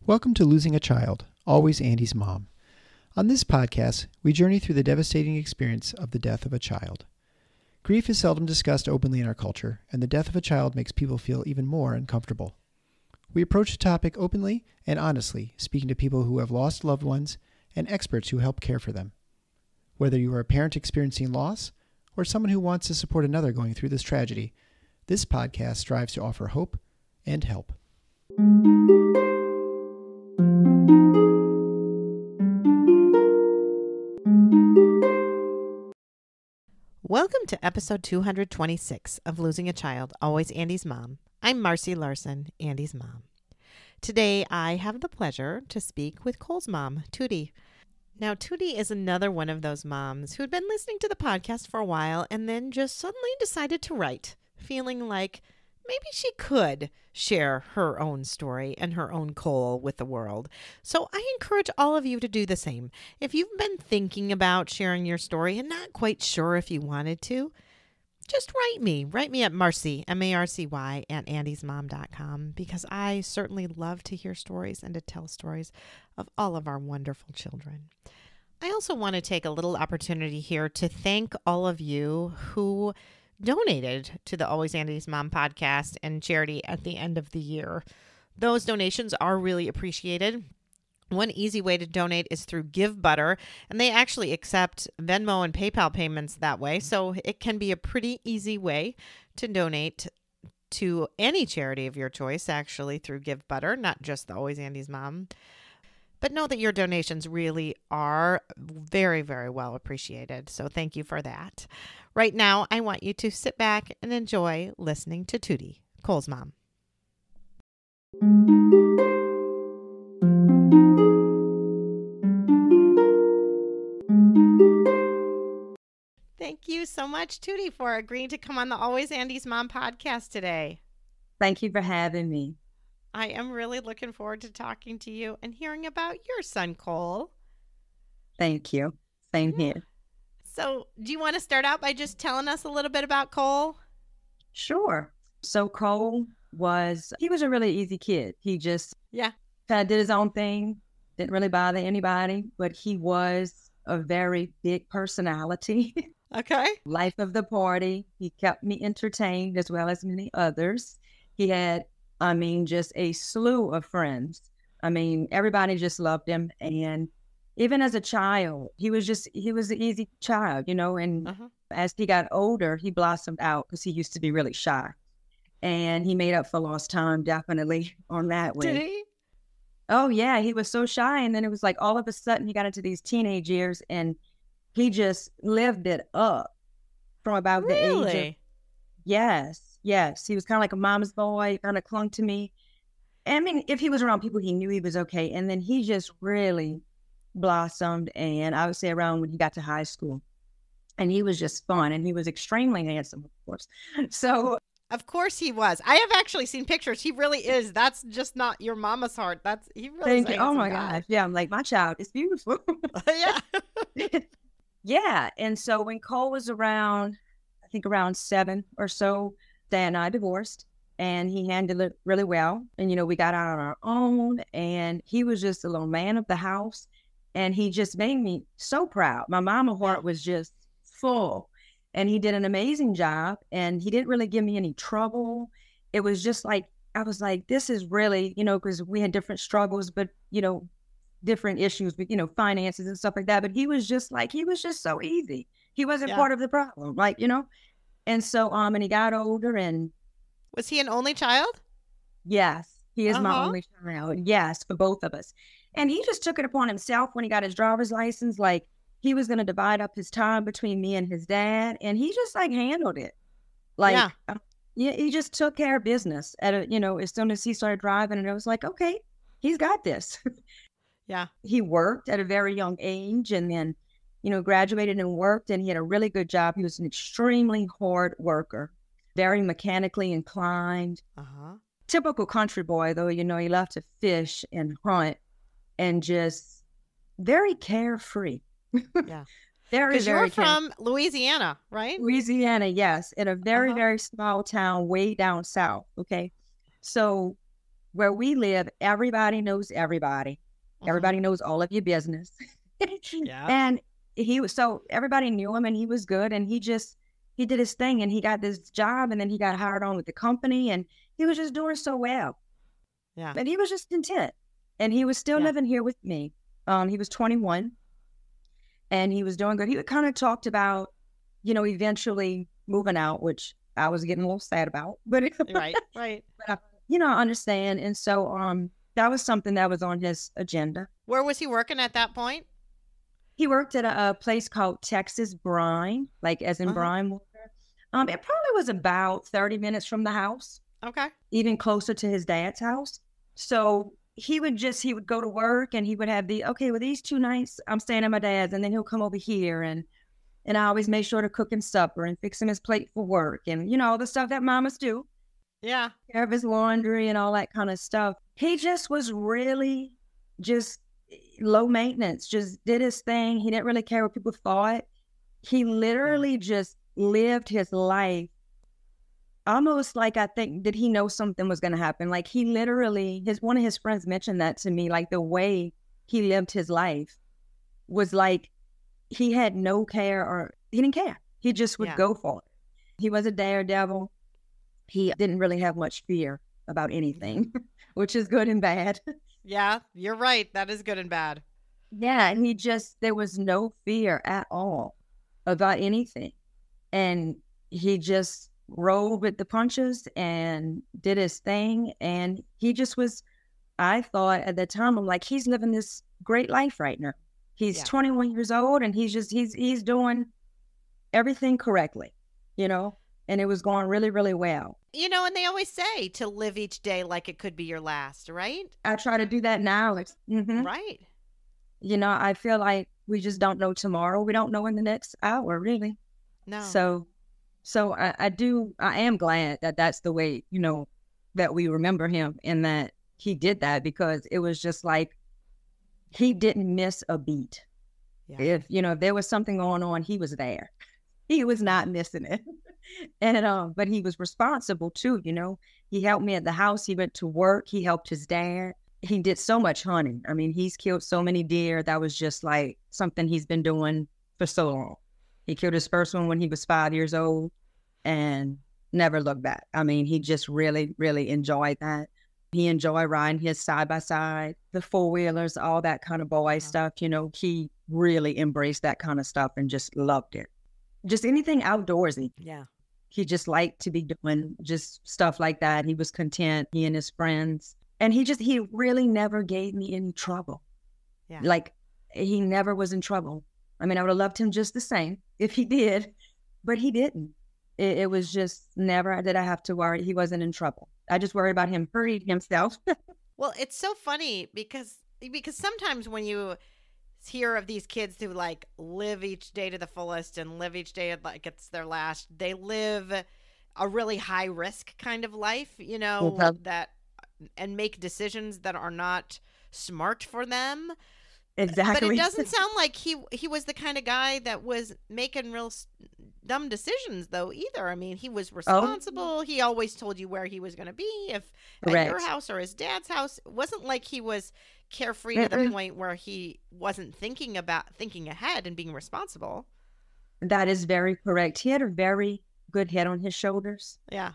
Welcome to Losing a Child, Always Andy's Mom. On this podcast, we journey through the devastating experience of the death of a child. Grief is seldom discussed openly in our culture, and the death of a child makes people feel even more uncomfortable. We approach the topic openly and honestly, speaking to people who have lost loved ones and experts who help care for them. Whether you are a parent experiencing loss or someone who wants to support another going through this tragedy, this podcast strives to offer hope and help. Welcome to episode 226 of Losing a Child, Always Andy's Mom. I'm Marcy Larson, Andy's mom. Today, I have the pleasure to speak with Kole's mom, Tootie. Now, Tootie is another one of those moms who'd been listening to the podcast for a while and then just suddenly decided to write, feeling like maybe she could share her own story and her own Kole with the world. So I encourage all of you to do the same. If you've been thinking about sharing your story and not quite sure if you wanted to, just write me. Write me at Marcy, M-A-R-C-Y, at andysmom.com, because I certainly love to hear stories and to tell stories of all of our wonderful children. I also want to take a little opportunity here to thank all of you who donated to the Always Andy's Mom podcast and charity at the end of the year. Those donations are really appreciated. One easy way to donate is through Give Butter, and they actually accept Venmo and PayPal payments that way. So it can be a pretty easy way to donate to any charity of your choice, actually, through Give Butter, not just the Always Andy's Mom. But know that your donations really are very, very well appreciated. So thank you for that. Right now, I want you to sit back and enjoy listening to Tootie, Kole's mom. Thank you so much, Tootie, for agreeing to come on the Always Andy's Mom podcast today. Thank you for having me. I am really looking forward to talking to you and hearing about your son, Kole. Thank you. Same here. So do you want to start out by just telling us a little bit about Kole? Sure. So Kole he was a really easy kid. He just kind of did his own thing, didn't really bother anybody, but he was a very big personality. Okay. Life of the party. He kept me entertained as well as many others. He had, just a slew of friends. Everybody just loved him. And even as a child, he was an easy child, and as he got older, he blossomed out because he used to be really shy. And he made up for lost time, definitely, on that way. Did he? Oh, yeah. He was so shy. And then it was like all of a sudden he got into these teenage years and he just lived it up from about the age of... Yes. He was kind of like a mama's boy, kind of clung to me. If he was around people, he knew he was okay. And then he just really blossomed. And I would say around when he got to high school. And he was just fun. And he was extremely handsome, of course. So... Of course he was. I have actually seen pictures. He really is. That's just not your mama's heart. He really is. Oh my gosh. Yeah, I'm like, my child is beautiful. Yeah. Yeah. And so when Kole was around 7 or so, Dad and I divorced, and he handled it really well. And, we got out on our own, and he was just a little man of the house, and he just made me so proud. My mama heart was just full, and he did an amazing job, and he didn't really give me any trouble. It was just like, I was like, this is really, because we had different struggles, but, different issues with, finances and stuff like that. But he was just so easy. He wasn't part of the problem, And so, and he got older, and... Was he an only child? Yes, he is my only child. Yes, for both of us. And he just took it upon himself when he got his driver's license, like he was going to divide up his time between me and his dad. And he just handled it. He just took care of business as soon as he started driving, and it was like, okay, he's got this. Yeah. He worked at a very young age, and then, graduated and worked, and he had a really good job. He was an extremely hard worker, very mechanically inclined. Typical country boy, though, he loved to fish and hunt, and just very carefree. Yeah. Because you're from Louisiana, right? Louisiana, yes. In a very, very small town way down south, okay? So where we live, everybody knows everybody. Everybody knows all of your business. Yeah. And so everybody knew him and he was good. And he did his thing and he got this job and then he got hired on with the company and he was just doing so well. Yeah. And he was just content. And he was still living here with me. He was 21 and he was doing good. He kind of talked about, eventually moving out, which I was getting a little sad about, but Right. But I understand. And so, that was something that was on his agenda. Where was he working at that point? He worked at a place called Texas Brine, like as in brine water. It probably was about 30 minutes from the house. Okay. Even closer to his dad's house. So he would go to work and he would have these 2 nights I'm staying at my dad's and then he'll come over here and I always make sure to cook him supper and fix him his plate for work and, all the stuff that mamas do. Yeah. Care of his laundry and all that kind of stuff. He just was really just low maintenance, just did his thing. He didn't really care what people thought. He literally just lived his life almost like I think, did he know something was going to happen? Like he literally, one of his friends mentioned that to me, like the way he lived his life was like he had no care or he didn't care. He just would go for it. He was a daredevil. He didn't really have much fear about anything, which is good and bad. Yeah, you're right. That is good and bad. Yeah, and there was no fear at all about anything. And he just rolled with the punches and did his thing. And he just was, I thought at the time, I'm like, he's living this great life right now. He's 21 years old and he's doing everything correctly, and it was going really, really well. And they always say to live each day like it could be your last, right? I try to do that now. Right. I feel like we just don't know tomorrow. We don't know in the next hour, really. No. So I am glad that that's the way, that we remember him and that he did that because it was just like he didn't miss a beat. Yeah. If there was something going on, he was there. He was not missing it. And but he was responsible too, He helped me at the house. He went to work. He helped his dad. He did so much hunting. I mean, he's killed so many deer. That was just like something he's been doing for so long. He killed his first one when he was 5 years old and never looked back. I mean, he just really, really enjoyed that. He enjoyed riding his side-by-side, the four-wheelers, all that kind of boy stuff. He really embraced that kind of stuff and just loved it. Just anything outdoorsy. Yeah. He just liked to be doing just stuff like that. He was content, he and his friends. And he really never gave me any trouble. Yeah. Like, he never was in trouble. I mean, I would have loved him just the same if he did, but he didn't. It was just never did I have to worry. He wasn't in trouble. I just worried about him hurting himself. Well, it's so funny because sometimes when you hear of these kids who like live each day to the fullest and live each day like it's their last, they live a really high risk kind of life, that and make decisions that are not smart for them. Exactly. But it doesn't sound like he was the kind of guy that was making real dumb decisions though either. I mean, he was responsible. Oh. He always told you where he was going to be, if at your house or his dad's house. It wasn't like he was carefree to the point where he wasn't thinking ahead and being responsible. That is very correct. He had a very good head on his shoulders. Yeah.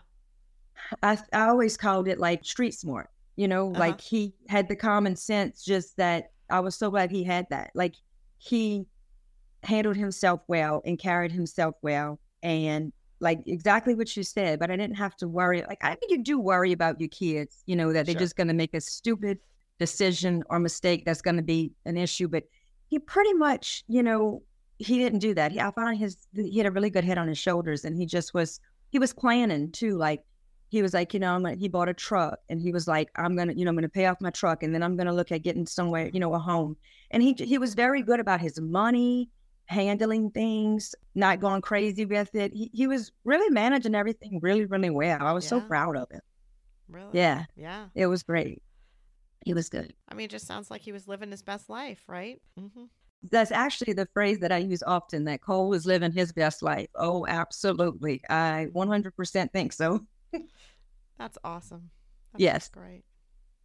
I always called it like street smart, like he had the common sense, just that I was so glad he had that. Like he handled himself well and carried himself well and like exactly what you said, but I didn't have to worry. Like, I think you do worry about your kids, that they're just going to make a stupid decision or mistake that's going to be an issue. But he pretty much, he didn't do that. I found he had a really good head on his shoulders and he was planning too. Like, he was like, he bought a truck and he was like, I'm going to pay off my truck and then I'm going to look at getting somewhere, a home. And he was very good about his money, handling things, not going crazy with it. He was really managing everything really, really well. I was so proud of him. Really? Yeah. Yeah. It was great. He was good. I mean, it just sounds like he was living his best life, right? Mm-hmm. That's actually the phrase that I use often, that Kole was living his best life. Oh, absolutely. I 100% think so. That's awesome. Yes. Great.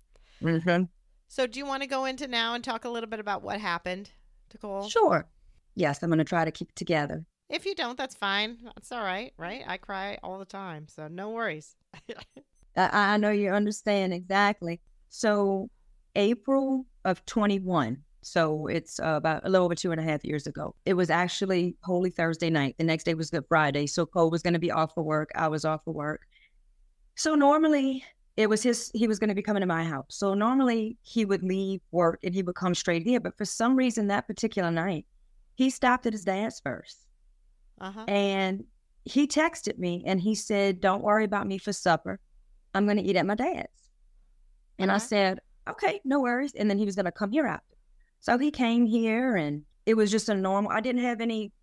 Mm-hmm. So do you want to go into now and talk a little bit about what happened to Kole? Sure. Yes, I'm going to try to keep it together. If you don't, that's fine. That's all right, right? I cry all the time, so no worries. I know you understand exactly. So April of 21. So it's about a little over 2.5 years ago. It was actually Holy Thursday night. The next day was Good Friday. So Cole was going to be off for work. I was off for work. So normally he was going to be coming to my house. So normally he would leave work and he would come straight here. But for some reason that particular night, he stopped at his dad's first. Uh-huh. And he texted me and he said, "Don't worry about me for supper. I'm going to eat at my dad's." And I said, "Okay, no worries." And then he was going to come here after. So he came here and it was just a normal, I didn't have any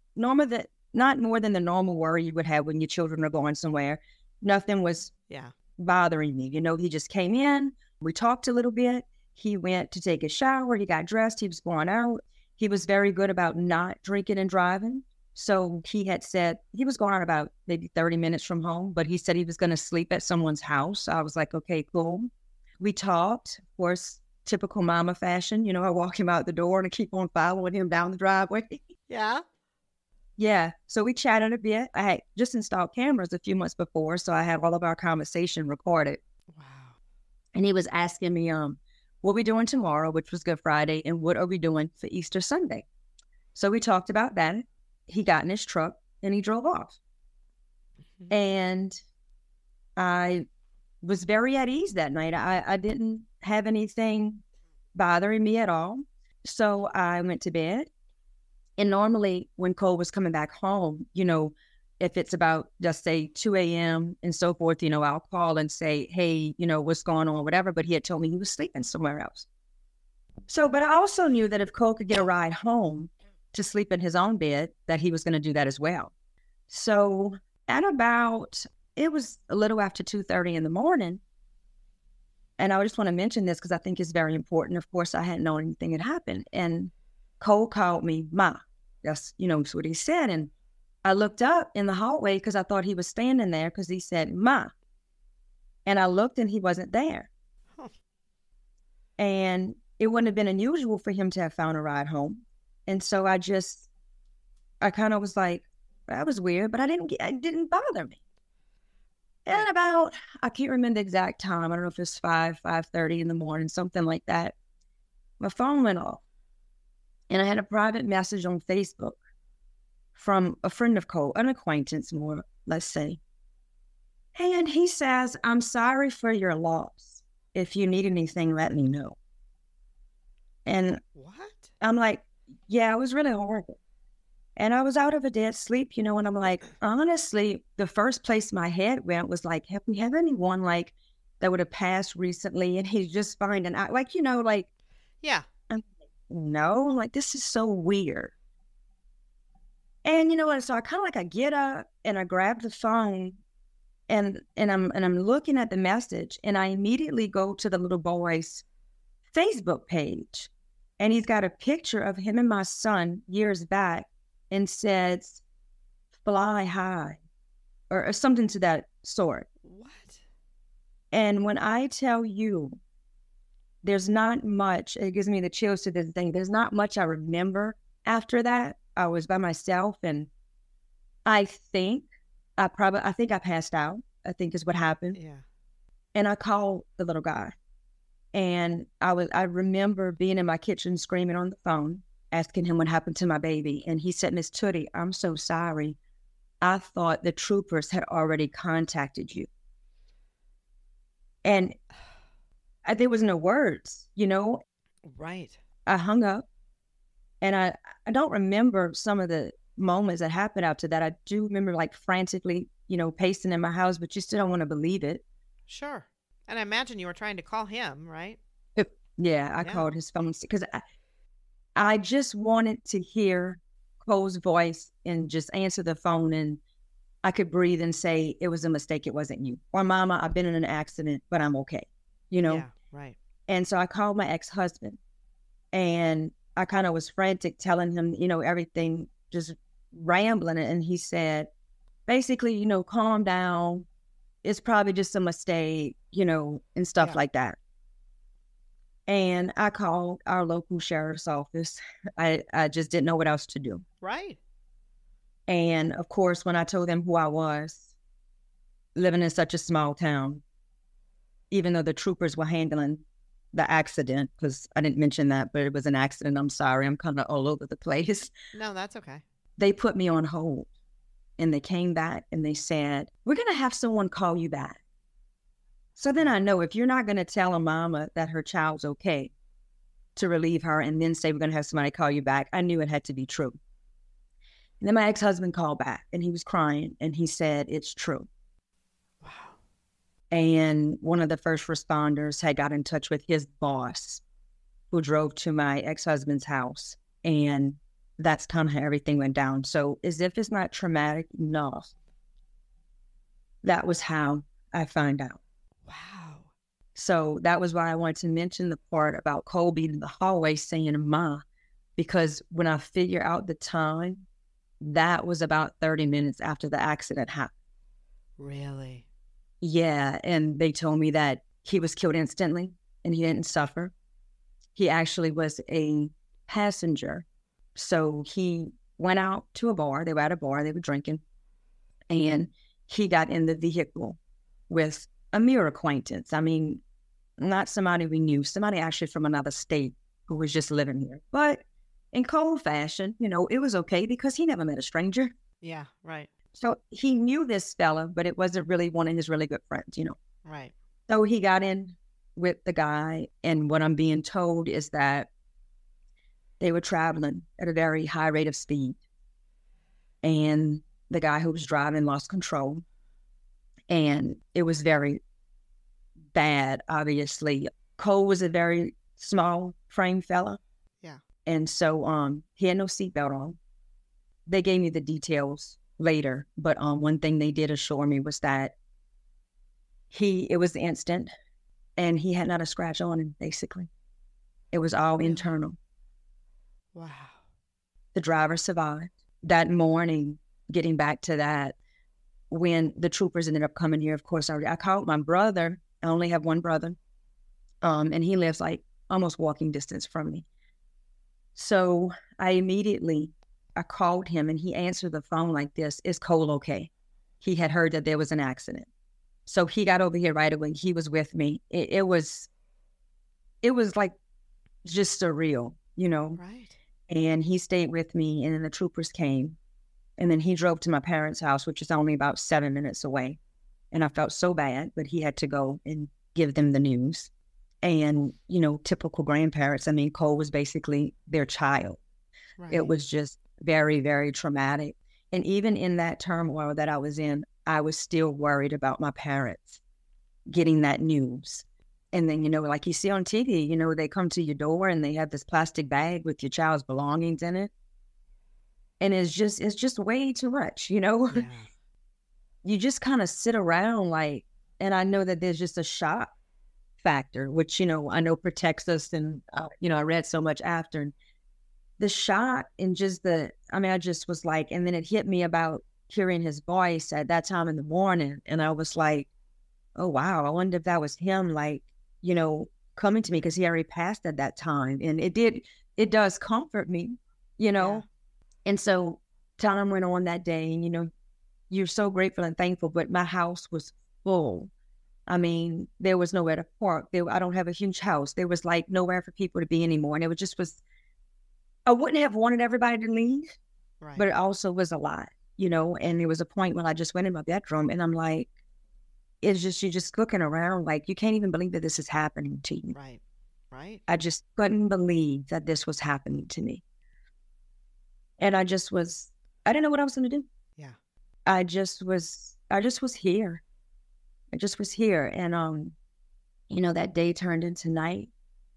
not more than the normal worry you would have when your children are going somewhere. Nothing was bothering me. He just came in. We talked a little bit. He went to take a shower. He got dressed. He was going out. He was very good about not drinking and driving. So he had said he was going out about maybe 30 minutes from home, but he said he was going to sleep at someone's house. I was like, okay, cool. We talked, of course, typical mama fashion. I walk him out the door and I keep on following him down the driveway. Yeah. Yeah. So we chatted a bit. I had just installed cameras a few months before, so I had all of our conversation recorded. Wow. And he was asking me, what we doing tomorrow, which was Good Friday, and what are we doing for Easter Sunday? So we talked about that. He got in his truck and he drove off. Mm-hmm. And I was very at ease that night. I didn't have anything bothering me at all. So I went to bed. And normally when Cole was coming back home, if it's about, just say 2 a.m. and so forth, I'll call and say, hey, what's going on, whatever. But he had told me he was sleeping somewhere else. So, but I also knew that if Cole could get a ride home to sleep in his own bed, that he was going to do that as well. So it was a little after 2:30 in the morning. And I just want to mention this because I think it's very important. Of course, I hadn't known anything had happened. And Cole called me, "Ma." That's, what he said. And I looked up in the hallway because I thought he was standing there because he said, "Ma." And I looked and he wasn't there. Huh. And it wouldn't have been unusual for him to have found a ride home. And so I kind of was like, that was weird, but it didn't bother me. And I can't remember the exact time. I don't know if it was 5:30 in the morning, something like that. My phone went off. And I had a private message on Facebook from a friend of Cole, an acquaintance more, let's say. And he says, "I'm sorry for your loss. If you need anything, let me know." And what? I'm like, yeah, it was really horrible. And I was out of a dead sleep, and I'm like, honestly, the first place my head went was like, have we had anyone like that would have passed recently and he's just finding out, yeah. No, like, this is so weird. And so I get up and I grab the phone and I'm looking at the message and I immediately go to the little boy's Facebook page and he's got a picture of him and my son years back and says, "Fly high," or something to that sort. What? And when I tell you, there's not much, it gives me the chills to this thing. There's not much I remember after that. I was by myself and I think I passed out, I think is what happened. Yeah. And I called the little guy and I remember being in my kitchen screaming on the phone, asking him what happened to my baby. And he said, "Miss Tootie, I'm so sorry. I thought the troopers had already contacted you." And there was no words, Right. I hung up and I don't remember some of the moments that happened after that. I do remember frantically, pacing in my house, but you still don't want to believe it. Sure. And I imagine you were trying to call him, right? I called his phone because I just wanted to hear Cole's voice and just answer the phone and I could breathe and say, "It was a mistake. It wasn't you." Or, "Mama, I've been in an accident, but I'm okay." Yeah, right. And so I called my ex-husband and I kind of was frantic telling him, everything, just rambling. And he said, basically, calm down. It's probably just a mistake, and stuff like that. And I called our local sheriff's office. I just didn't know what else to do. Right. And of course, when I told them who I was, living in such a small town, even though the troopers were handling the accident, because I didn't mention that, but it was an accident. I'm sorry. I'm kind of all over the place. No, that's okay. They put me on hold and they came back and they said, we're going to have someone call you back. So then I know if you're not going to tell a mama that her child's okay to relieve her and then say we're going to have somebody call you back, I knew it had to be true. And then my ex-husband called back and he was crying and he said, it's true. Wow. And one of the first responders had got in touch with his boss who drove to my ex-husband's house. And that's kind of how everything went down. So as if it's not traumatic enough, that was how I found out. Wow. So that was why I wanted to mention the part about Kole being in the hallway saying, Ma, because when I figure out the time, that was about 30 minutes after the accident happened. Really? Yeah. And they told me that he was killed instantly and he didn't suffer. He actually was a passenger. So he went out to a bar. They were at a bar. They were drinking. And he got in the vehicle with a mere acquaintance. I mean, not somebody we knew, somebody actually from another state who was just living here. But in Kole fashion, it was okay because he never met a stranger. Yeah, right. So he knew this fella, but it wasn't really one of his really good friends, Right. So he got in with the guy. And what I'm being told is that they were traveling at a very high rate of speed. And the guy who was driving lost control. And it was very bad, obviously. Kole was a very small frame fella. Yeah. And so he had no seatbelt on. They gave me the details later, but one thing they did assure me was that it was instant and he had not a scratch on him, basically. It was all internal. Wow. The driver survived. That morning, getting back to that, when the troopers ended up coming here, of course, I called my brother. I only have one brother, and he lives like almost walking distance from me. So I called him, and he answered the phone like this, is Kole okay? He had heard that there was an accident. So he got over here right away. He was with me. It was like just surreal, Right. And he stayed with me, and then the troopers came. And then he drove to my parents' house, which is only about 7 minutes away. And I felt so bad, but he had to go and give them the news. And, typical grandparents, I mean, Kole was basically their child. Right. It was just very, very traumatic. And even in that turmoil that I was in, I was still worried about my parents getting that news. And then, like you see on TV, they come to your door and they have this plastic bag with your child's belongings in it. And it's just way too much, Yeah. You just kind of sit around and I know that there's just a shock factor, which, I know protects us. And, I read so much after and the shock and just I just was like, and then it hit me about hearing his voice at that time in the morning. And I was like, oh, wow, I wonder if that was him, coming to me because he already passed at that time. And it does comfort me, Yeah. And so time went on that day and, you're so grateful and thankful, but my house was full. I mean, there was nowhere to park. I don't have a huge house. There was nowhere for people to be anymore. And it I wouldn't have wanted everybody to leave, Right. but it also was a lot, and there was a point when I just went in my bedroom and I'm like, you're just looking around you can't even believe that this is happening to you. Right. Right. I just couldn't believe that this was happening to me. And I didn't know what I was going to do. Yeah. I just was here. I just was here. And, that day turned into night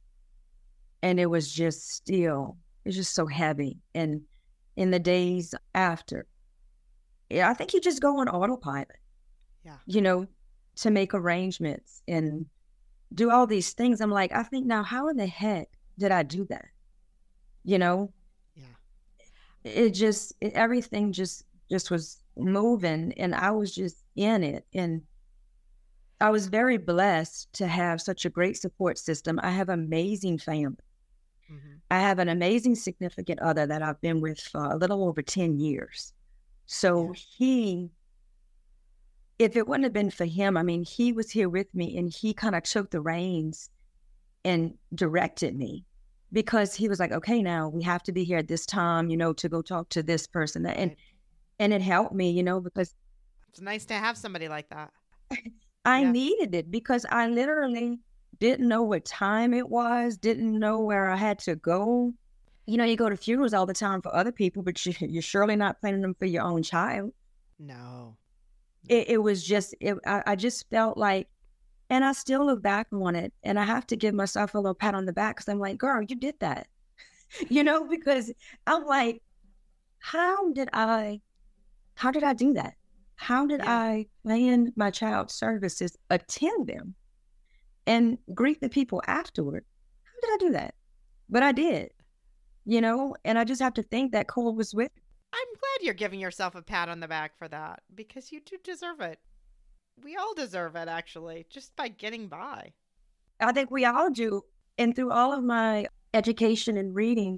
and it was just so heavy. And in the days after, I think you just go on autopilot, Yeah. To make arrangements and do all these things. I'm like, I think now, how in the heck did I do that? Yeah. Everything just was moving and I was just in it. And I was very blessed to have such a great support system. I have amazing family. Mm-hmm. I have an amazing significant other that I've been with for a little over 10 years. So if it wouldn't have been for him, I mean, he was here with me and he kind of took the reins and directed me because he was like, okay, now we have to be here at this time, to go talk to this person. And it helped me, because it's nice to have somebody like that. I needed it because I literally didn't know what time it was, didn't know where I had to go. You go to funerals all the time for other people, but you're surely not planning them for your own child. No. It was just, I just felt like, and I still look back on it and I have to give myself a little pat on the back because I'm like, girl, you did that, because I'm like, how did I do that? How did I plan my child's services, attend them, and greet the people afterward? How did I do that? But I did, and I just have to think that Kole was with me. I'm glad you're giving yourself a pat on the back for that because you do deserve it. We all deserve it, actually, just by getting by. I think we all do. And through all of my education and reading,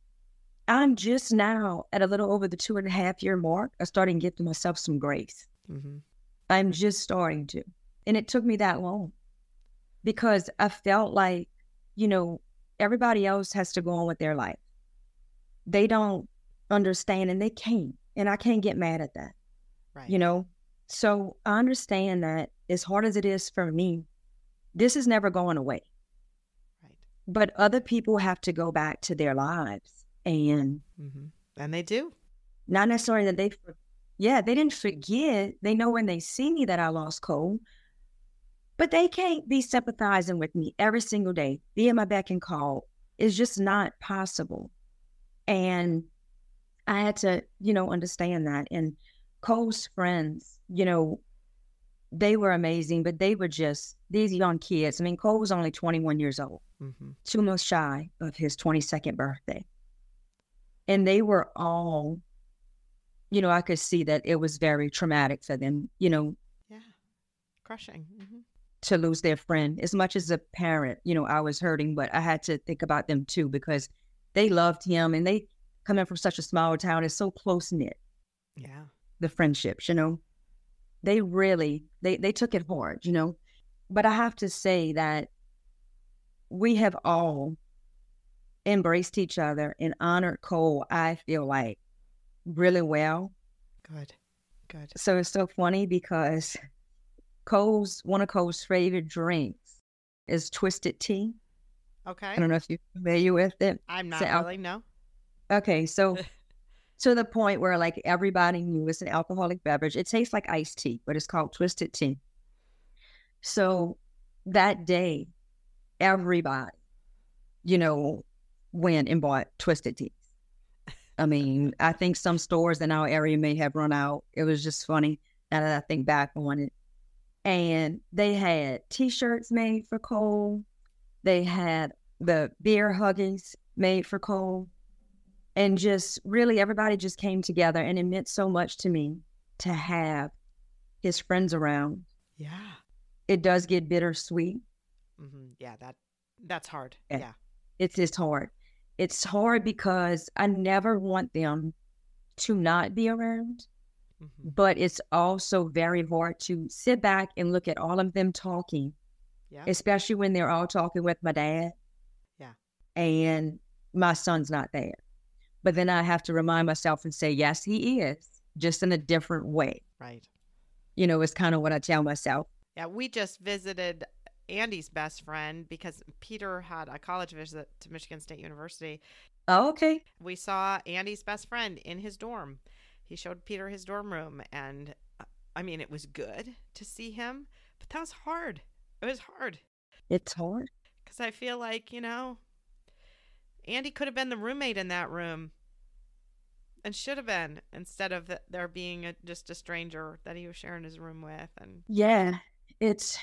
I'm just now at a little over the 2.5-year mark of starting giving myself some grace. Mm-hmm. I'm just starting to. And it took me that long because I felt like, everybody else has to go on with their life. They don't understand and they can't. And I can't get mad at that. Right. So I understand that as hard as it is for me, this is never going away. Right. But other people have to go back to their lives. And they do. Not necessarily that they didn't forget. They know when they see me that I lost Kole, but they can't be sympathizing with me every single day, be at my beck and call. It's just not possible. And I had to, understand that. And Kole's friends, they were amazing, but they were just these young kids. I mean, Kole was only 21 years old, 2 months shy of his 22nd birthday. And they were all, I could see that it was very traumatic for them, Yeah, crushing. To lose their friend. As much as a parent, I was hurting, but I had to think about them too because they loved him and they coming from such a small town, it's so close-knit. Yeah. The friendships, they really, they took it hard, But I have to say that we have all embraced each other and honored Kole, I feel like, really well. Good. So it's so funny because one of Kole's favorite drinks is twisted tea. Okay. I don't know if you're familiar with it. I'm not really, no. Okay, so to the point where like everybody knew it's an alcoholic beverage. It tastes like iced tea, but it's called twisted tea. So that day, everybody, went and bought twisted tea. I mean, I think some stores in our area may have run out. It was just funny now that I think back on it. And they had T-shirts made for Kole. They had the beer huggies made for Kole. And just really everybody just came together, and it meant so much to me to have his friends around. Yeah. It does get bittersweet. Yeah, that's hard. Yeah. It's hard. It's hard because I never want them to not be around, but it's also very hard to sit back and look at all of them talking, especially when they're all talking with my dad. Yeah. And my son's not there. But then I have to remind myself and say, yes, he is, just in a different way. Right. It's kind of what I tell myself. Yeah, we just visited Andy's best friend because Peter had a college visit to Michigan State University. Oh, okay. We saw Andy's best friend in his dorm. He showed Peter his dorm room, and I mean, it was good to see him, but that was hard. It was hard. It's hard. Because I feel like, Andy could have been the roommate in that room and should have been, instead of there being just a stranger that he was sharing his room with. And yeah, it's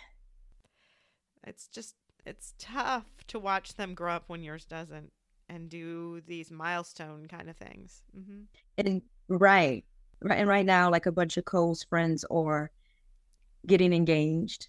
tough to watch them grow up when yours doesn't and do these milestone kind of things. And right. And right now, like a bunch of Kole's friends are getting engaged.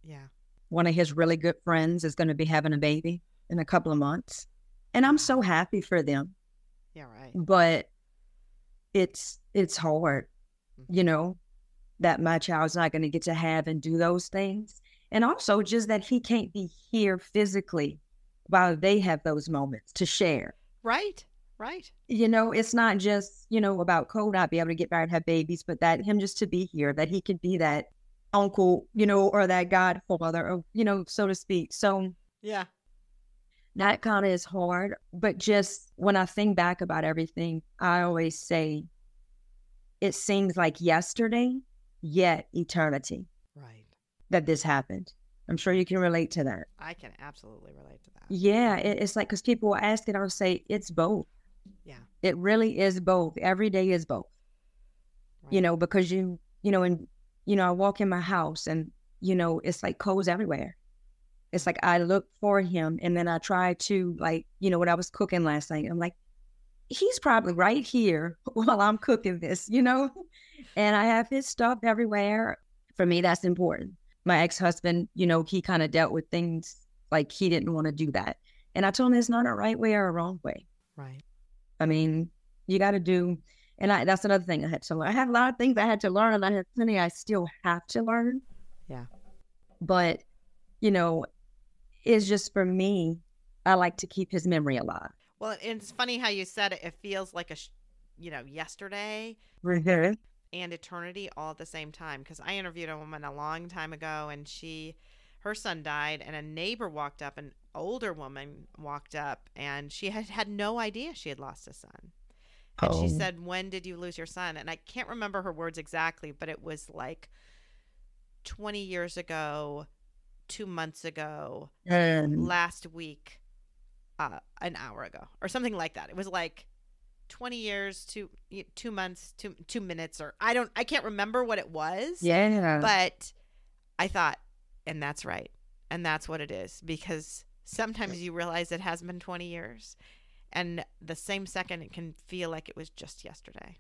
Yeah. One of his really good friends is going to be having a baby in a couple of months. And I'm so happy for them. Yeah, right. But it's hard, Mhm. you know, that my child's not going to get to have and do those things. And also just that he can't be here physically while they have those moments to share. Right. Right. You know, it's not just, you know, about Cole not be able to get married and have babies, but that him just to be here, that he could be that uncle, you know, or that godfather, or, you know, so to speak. So Yeah. that kind of is hard. But just when I think back about everything, I always say it seems like yesterday, yet eternity Right. that this happened. I'm sure you can relate to that. I can absolutely relate to that. Yeah, it's like, because people will ask it, I'll say it's both. Yeah. It really is both. Every day is both. Right. You know, because you know, and, you know, I walk in my house and, you know, it's like Cole's everywhere. It's like I look for him and then I try to, like, you know, when I was cooking last night, I'm like, he's probably right here while I'm cooking this, you know? And I have his stuff everywhere. For me, that's important. My ex-husband, you know, he kind of dealt with things like he didn't want to do that. And I told him it's not a right way or a wrong way. Right. I mean, you got to do, and that's another thing I had to learn. I have a lot of things I had to learn, and I have plenty I still have to learn. Yeah. But, you know, it's just for me, I like to keep his memory alive. Well, it's funny how you said it. It feels like yesterday Mm-hmm. and eternity all at the same time. Because I interviewed a woman a long time ago, and her son died, and a neighbor walked up, an older woman walked up, and she had no idea she had lost a son. And she said, "When did you lose your son?" And I can't remember her words exactly, but it was like 20 years ago, 2 months ago, last week, an hour ago, or something like that. It was like 20 years, 2 months, 2 minutes, or I can't remember what it was. Yeah. But I thought, and that's right. And that's what it is, because sometimes you realize it has been 20 years, and the same second it can feel like it was just yesterday.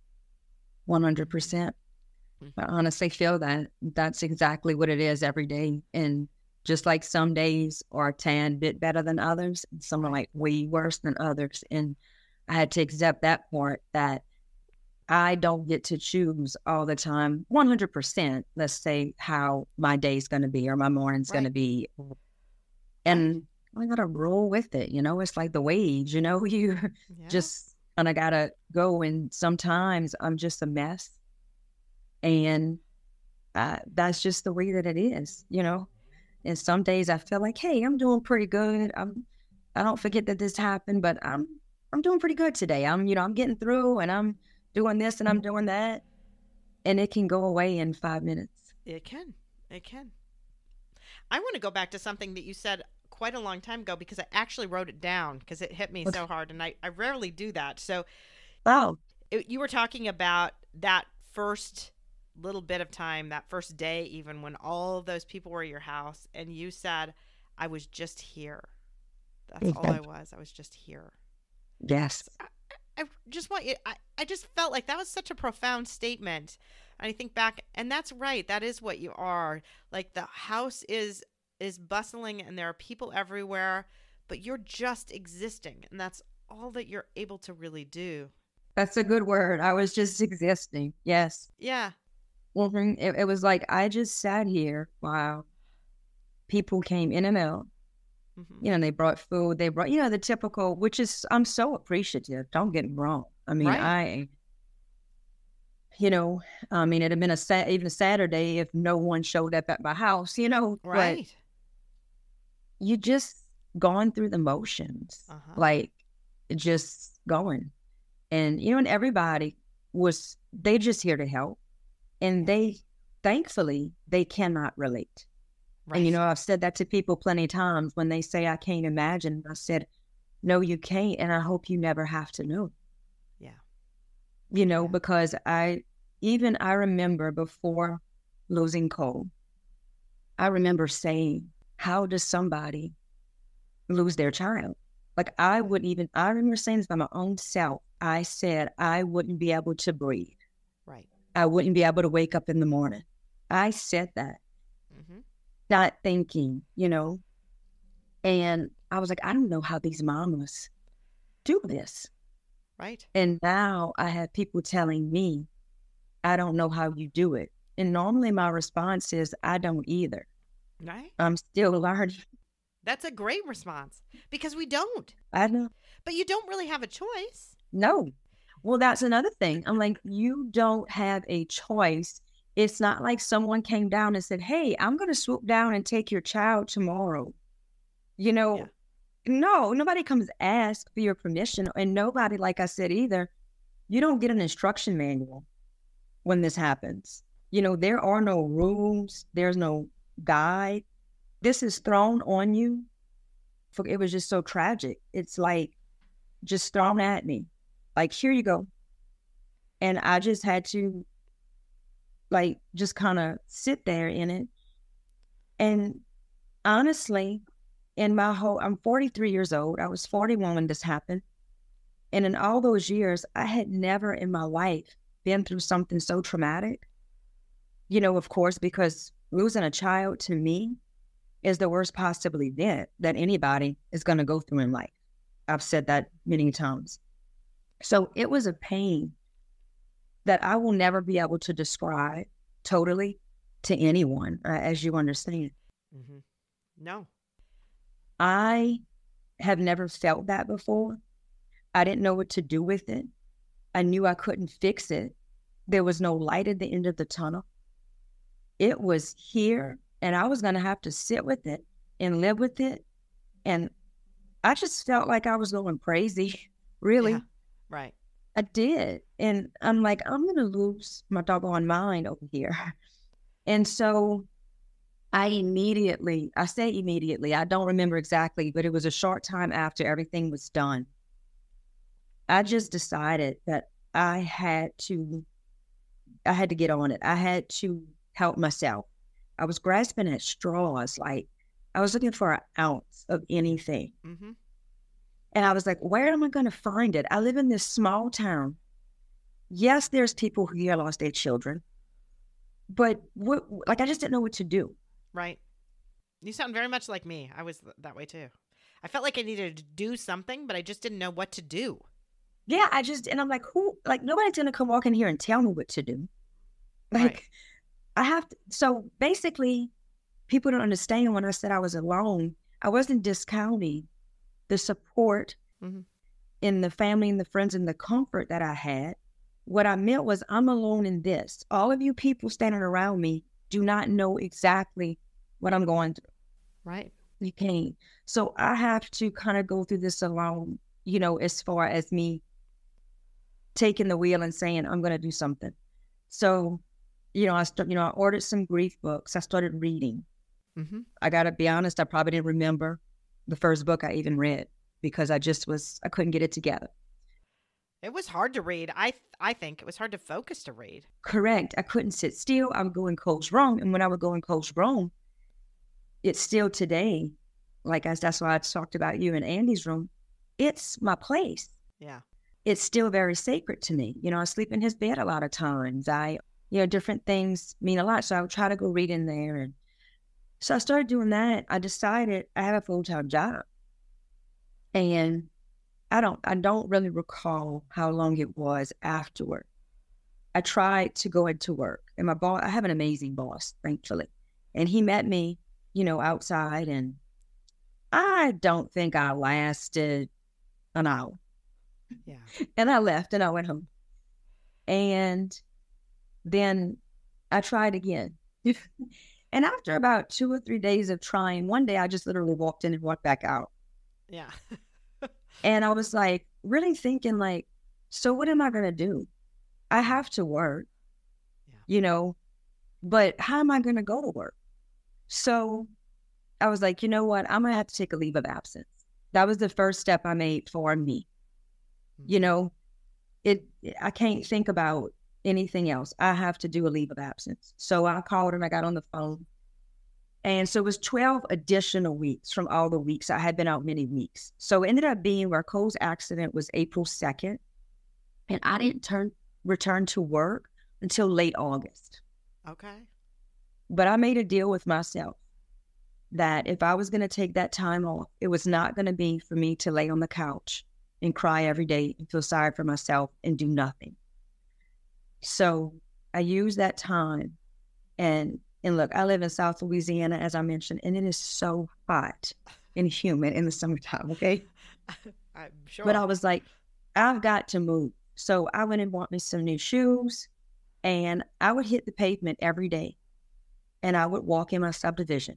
100%. I honestly feel that that's exactly what it is every day. And just like some days are a tad bit better than others, some are like way worse than others. And I had to accept that part, that I don't get to choose all the time, 100%, let's say, how my day's going to be or my morning's going to be. And I got to roll with it. You know, it's like the wage, you know, you just kind of got to go. And sometimes I'm just a mess. And that's just the way that it is, you know. And some days I feel like, hey, I'm doing pretty good. I don't forget that this happened, but I'm doing pretty good today. I'm getting through, and I'm doing this and I'm doing that. And it can go away in 5 minutes. It can. I want to go back to something that you said quite a long time ago, because I actually wrote it down because it hit me so hard, and I rarely do that. So you were talking about that first little bit of time, that first day, even when all of those people were at your house, and you said, I was just here. That's all I was. I was just here. Yes. So I just want you, I just felt like that was such a profound statement. And I think back, and that's right. That is what you are. Like, the house is bustling and there are people everywhere, but you're just existing. And that's all that you're able to really do. That's a good word. I was just existing. Yes. Yeah. It was like I just sat here while people came in and out. Mm-hmm. You know, they brought food. They brought, the typical, which is, I'm so appreciative. Don't get me wrong. I mean, it'd have been even a Saturday if no one showed up at my house, Right. But you just gone through the motions, like just going. And, and everybody they just here to help. And thankfully, they cannot relate. Right. And, I've said that to people plenty of times when they say, I can't imagine. I said, no, you can't. And I hope you never have to know. Yeah. Because I remember before losing Kole, I remember saying, how does somebody lose their child? Like, I remember saying this by my own self. I said, I wouldn't be able to breathe. Right. I wouldn't be able to wake up in the morning. I said that. Mm-hmm. not thinking, and I was like, I don't know how these mamas do this. Right. And now I have people telling me, I don't know how you do it. And normally my response is, I don't either. Right. I'm still learning. That's a great response because we don't. I know. But you don't really have a choice. No. Well, that's another thing. I'm like, you don't have a choice. It's not like someone came down and said, hey, I'm going to swoop down and take your child tomorrow. Yeah. No, nobody comes ask for your permission. And nobody, like I said, either, you don't get an instruction manual when this happens. There are no rules. There's no guide. This is thrown on you. It was just so tragic. It's like just thrown at me. Like, here you go. And I just had to just kind of sit there in it. And honestly, I'm 43 years old. I was 41 when this happened. And in all those years, I had never in my life been through something so traumatic. Of course, because losing a child to me is the worst possible event that anybody is going to go through in life. I've said that many times. So it was a pain that I will never be able to describe totally to anyone, as you understand. Mm-hmm. No. I have never felt that before. I didn't know what to do with it. I knew I couldn't fix it. There was no light at the end of the tunnel. It was here, and I was going to have to sit with it and live with it. And I just felt like I was going crazy, really. Yeah. Right. I did. And I'm like, I'm going to lose my doggone mind over here. And so I say immediately, I don't remember exactly, but it was a short time after everything was done. I just decided that I had to get on it. I had to help myself. I was grasping at straws. Like, I was looking for an ounce of anything. Mm-hmm. And I was like, where am I going to find it? I live in this small town. Yes, there's people who here lost their children. But I just didn't know what to do. Right. You sound very much like me. I was that way too. I felt like I needed to do something, but I just didn't know what to do. Yeah, and I'm like, nobody's going to come walk in here and tell me what to do. Right. I have to. So basically, people don't understand when I said I was alone, I wasn't discounting the support Mm-hmm. in the family and the friends and the comfort that I had. What I meant was, I'm alone in this. All of you people standing around me do not know exactly what I'm going through. Right. You can't. So I have to kind of go through this alone, as far as me taking the wheel and saying, I'm going to do something. So, I ordered some grief books. I started reading. Mm-hmm. I got to be honest, I probably didn't remember the first book I even read because I couldn't get it together. It was hard to read. I think it was hard to focus to read. Correct. I couldn't sit still. I would go in Coach Wrong. And when I would go in Coach Wrong, it's still today, that's why I talked about you in Andy's room. It's my place. Yeah. It's still very sacred to me. I sleep in his bed a lot of times. Different things mean a lot. So I would try to go read in there. And so I started doing that. I decided I have a full-time job. And I don't really recall how long it was afterward. I tried to go into work, and my boss, I have an amazing boss, thankfully. And he met me, outside, and I don't think I lasted an hour. Yeah. And I left and I went home. And then I tried again. And after about 2 or 3 days of trying, one day I just literally walked in and walked back out. Yeah. And I was like, really thinking so what am I going to do? I have to work, but how am I going to go to work? So I was like, you know what? I'm going to have to take a leave of absence. That was the first step I made for me. I can't think about anything else. I have to do a leave of absence. So I called and I got on the phone. And so it was 12 additional weeks from all the weeks. I had been out many weeks. So it ended up being where Kole's accident was April 2nd. And I didn't return to work until late August. Okay. But I made a deal with myself. that if I was going to take that time off, it was not going to be for me to lay on the couch and cry every day and feel sorry for myself and do nothing. So I used that time and look, I live in South Louisiana, as I mentioned, and it is so hot and humid in the summertime, okay? I'm sure. But I was like, I've got to move. So I went and bought me some new shoes, and I would hit the pavement every day, and I would walk in my subdivision.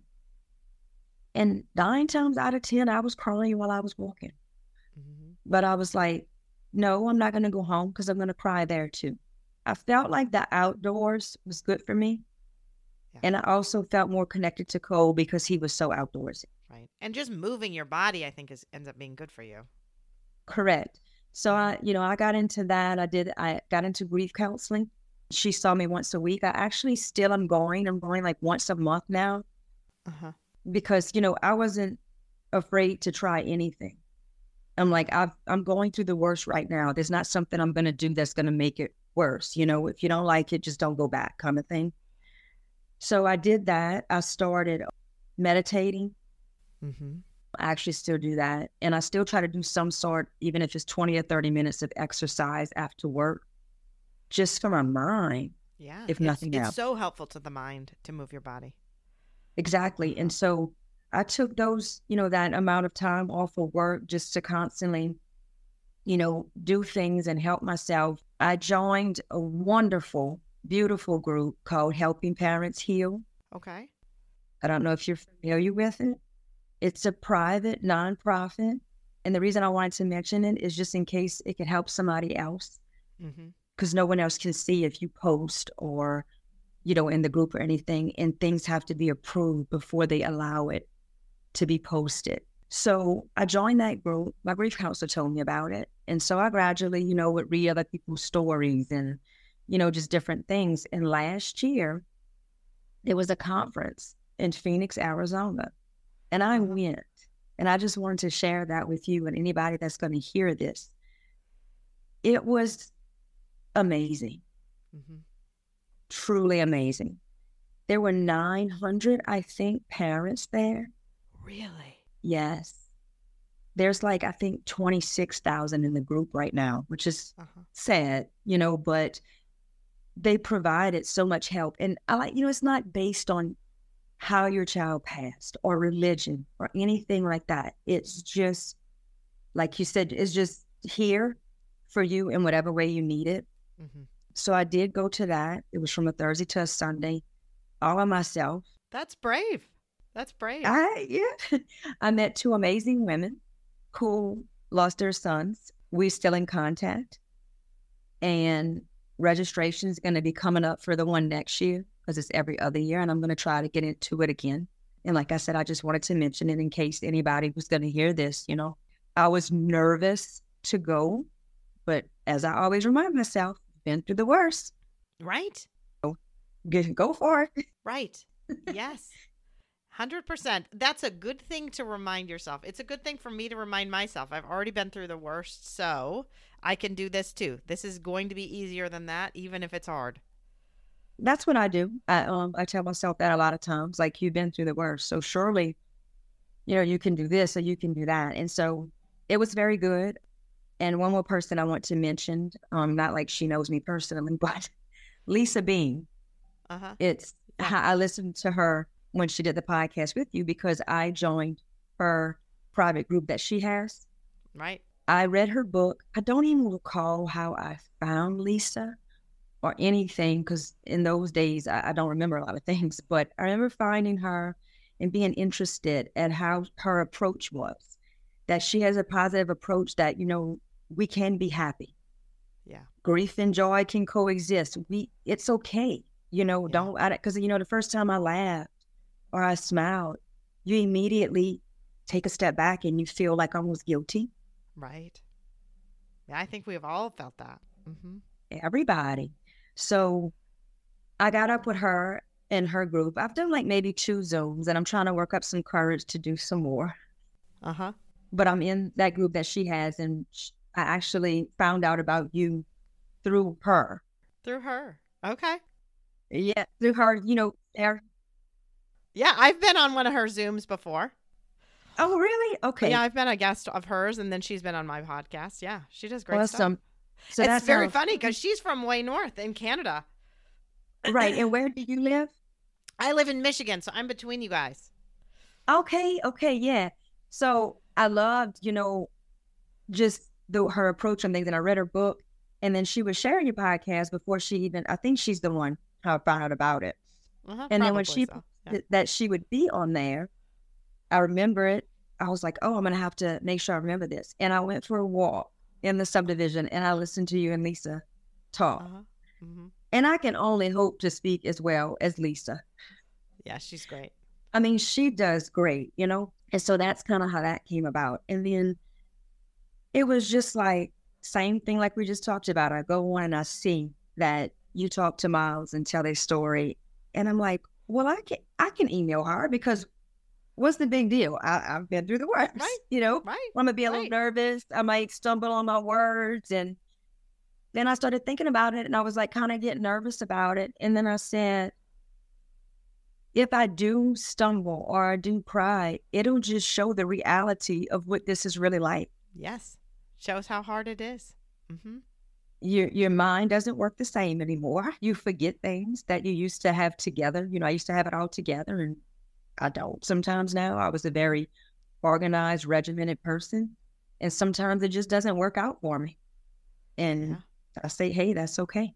And 9 times out of 10, I was crying while I was walking. Mm-hmm. But I was like, no, I'm not going to go home because I'm going to cry there too. I felt like the outdoors was good for me. Yeah. And I also felt more connected to Kole because he was so outdoorsy. Right. And just moving your body, I think, ends up being good for you. Correct. So I got into that. I got into grief counseling. She saw me once a week. I actually still am going. I'm going like once a month now. Uh-huh. Because, I wasn't afraid to try anything. I'm like, I'm going through the worst right now. There's not something I'm going to do that's going to make it worse. If you don't like it, just don't go back, kind of thing. So I did that. I started meditating. Mm-hmm. I actually still do that. And I still try to do some sort, even if it's 20 or 30 minutes of exercise after work, just for my mind. Yeah. If nothing else. It's so helpful to the mind to move your body. Exactly. And so I took those, that amount of time off of work just to constantly, do things and help myself. I joined a wonderful, beautiful group called Helping Parents Heal. Okay. I don't know if you're familiar with it. It's a private nonprofit. And the reason I wanted to mention it is just in case it could help somebody else. Mm-hmm. Because no one else can see if you post or, in the group or anything. And things have to be approved before they allow it to be posted. So I joined that group. My grief counselor told me about it. And so I gradually, would read other people's stories and, just different things. And last year, there was a conference in Phoenix, Arizona. And I went. And I just wanted to share that with you and anybody that's going to hear this. It was amazing. Mm-hmm. Truly amazing. There were 900, I think, parents there. Really? Yes. There's I think 26,000 in the group right now, which is sad, but they provided so much help. And I it's not based on how your child passed or religion or anything like that. It's just, like you said, it's just here for you in whatever way you need it. Mm-hmm. So I did go to that. It was from a Thursday to a Sunday, all by myself. That's brave. That's brave. I met 2 amazing women who lost their sons. We're still in contact. And registration is going to be coming up for the one next year because it's every other year. And I'm going to try to get into it again. And like I said, I just wanted to mention it in case anybody was going to hear this. I was nervous to go. But as I always remind myself, been through the worst. Right. So go for it. Right. Yes. 100%. That's a good thing to remind yourself. It's a good thing for me to remind myself. I've already been through the worst, so I can do this too. This is going to be easier than that, even if it's hard. That's what I do. I tell myself that a lot of times, like, you've been through the worst, so surely, you can do this or you can do that. And so it was very good. And one more person I want to mention, not like she knows me personally, but Lisa Bean. I listened to her when she did the podcast with you because I joined her private group that she has. Right. I read her book. I don't even recall how I found Lisa or anything because in those days, I don't remember a lot of things, but I remember finding her and being interested at how her approach was, that she has a positive approach that, we can be happy. Yeah. Grief and joy can coexist. It's okay. Because, the first time I laughed or I smiled, you immediately take a step back and you feel like I was guilty. Right. Yeah, I think we've all felt that. Mm-hmm. Everybody. So I got up with her and her group. I've done maybe 2 Zooms and I'm trying to work up some courage to do some more. But I'm in that group that she has, and I actually found out about you through her. Through her. Okay. Yeah, through her, Yeah, I've been on one of her Zooms before. Oh, really? Okay. Yeah, I've been a guest of hers, and then she's been on my podcast. Yeah, she does great stuff. Awesome. So It's that very sounds funny because she's from way north in Canada. right. And where do you live? I live in Michigan, so I'm between you guys. Okay. Okay. Yeah. So I loved, just her approach on things. And I read her book, and then she was sharing your podcast before she even, I think she's the one how I found out about it. And then when she that she would be on there, I remember it. I was like, oh, I'm going to have to make sure I remember this. And I went for a walk in the subdivision, and I listened to you and Lisa talk. And I can only hope to speak as well as Lisa. Yeah, she's great. I mean, she does great, And so that's kind of how that came about. And then it was just like, same thing like we just talked about. I go on and I see that you talk to Miles and tell their story. And I'm like, well, I can email her because what's the big deal? I've been through the worst, right? Right. I'm going to be a little nervous. I might stumble on my words. And then I started thinking about it, and I was like kind of getting nervous about it. And then I said, if I do stumble or I do cry, it'll just show the reality of what this is really like. Yes. Shows how hard it is. Your mind doesn't work the same anymore. You forget things that you used to have together. I used to have it all together, and I don't sometimes now. I was a very organized, regimented person, and sometimes it just doesn't work out for me. And I say, hey, that's okay.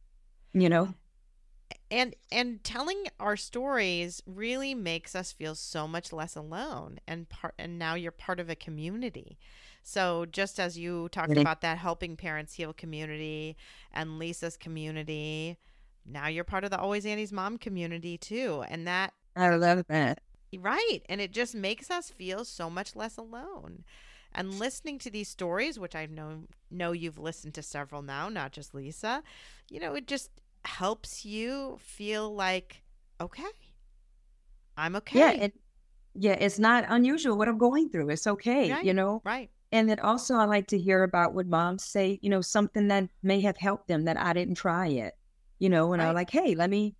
And telling our stories really makes us feel so much less alone, and now you're part of a community. So just as you talked about that helping parents heal community and Lisa's community, now you're part of the Always Annie's Mom community too. And that I love that. Right. And it just makes us feel so much less alone. And listening to these stories, which I know you've listened to several now, not just Lisa, it just helps you feel like, okay, I'm okay. Yeah, it's not unusual what I'm going through. It's okay, right, Right. And then also I like to hear about what moms say, something that may have helped them that I didn't try yet, and I'm like, hey, let me,